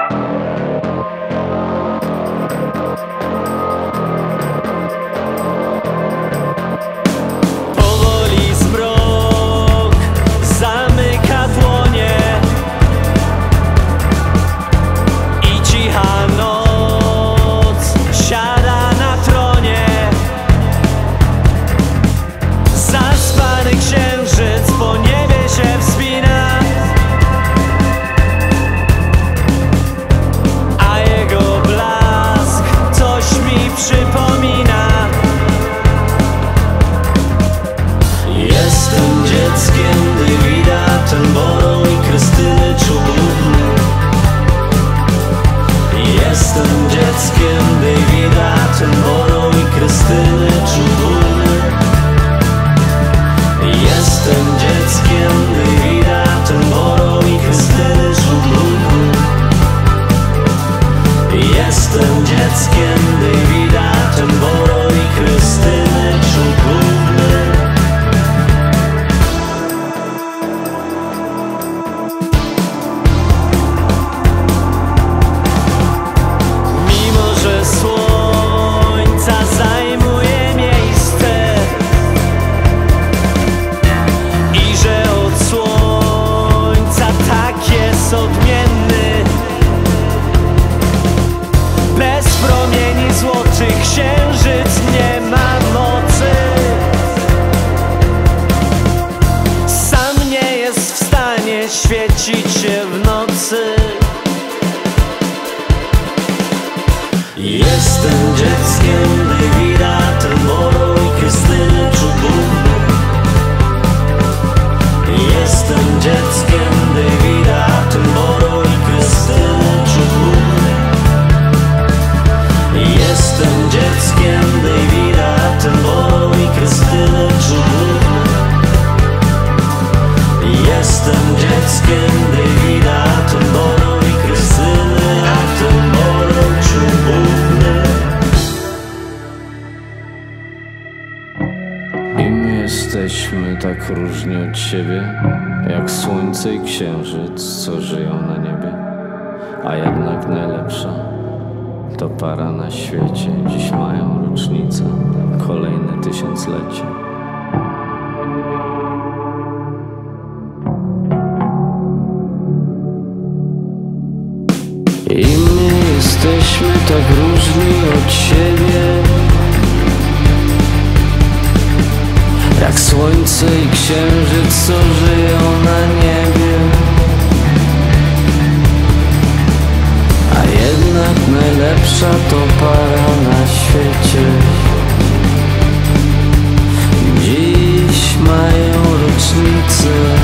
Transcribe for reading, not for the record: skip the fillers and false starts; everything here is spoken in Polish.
Księżyc nie ma mocy, sam nie jest w stanie świecić się w nocy. Jestem dzieckiem Davida Attenborough i Krystyny Czubówny. Jestem dzieckiem Davida Attenborough i Krystyny Czubówny. Jestem dzieckiem Davida Attenborough i Krystyny Czubówny. Jestem dzieckiem Davida Attenborough i Krystyny Attenborough Czubówny. I my jesteśmy tak różni od siebie, jak słońce i księżyc, co żyją na niebie. A jednak najlepsza to para na świecie. Dziś mają rocznicę, kolejne tysiąclecie. I my jesteśmy tak różni od siebie, jak słońce i księżyc, co żyją na niebie. A jednak najlepsza to para na świecie. Dziś mają rocznicę.